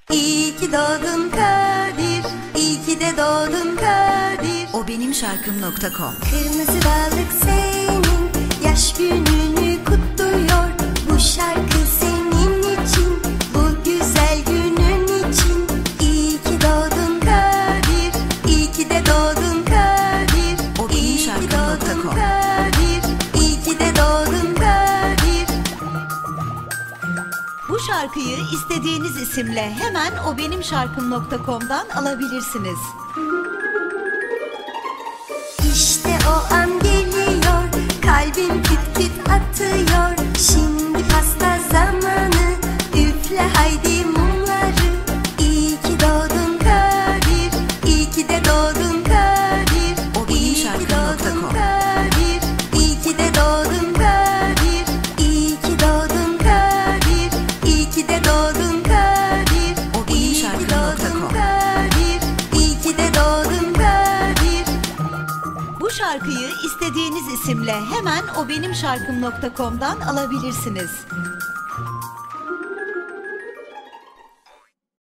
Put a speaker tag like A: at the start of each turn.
A: İyi ki doğdun Kadir, iyi ki de doğdun Kadir.
B: O benim şarkım.com.
A: Kırmızı balık senin yaş gününü kutluyor. Bu şarkı senin için, bu güzel günün için. İyi ki doğdun Kadir, iyi ki de doğdun Kadir.
B: O benim şarkım.com.
A: İyi ki de doğdun Kadir.
B: Bu şarkıyı istediğiniz isimle hemen o benim şarkım.com'dan alabilirsiniz.
A: İşte o an geliyor, kalbim küt küt atıyor. Şimdi pasta zamanı, üfle haydi mumları. İyi ki doğdun Kadir, iyi ki de doğdun Kadir.
B: O benim şarkım.com.
A: İyi ki de doğdun Kadir, iyi ki doğdun Kadir. İyi ki de doğdun Kadir.
B: O benim şarkım.com.
A: İyi ki de doğdun Kadir.
B: Bu şarkıyı istediğiniz isimle hemen o benim şarkım.com'dan alabilirsiniz.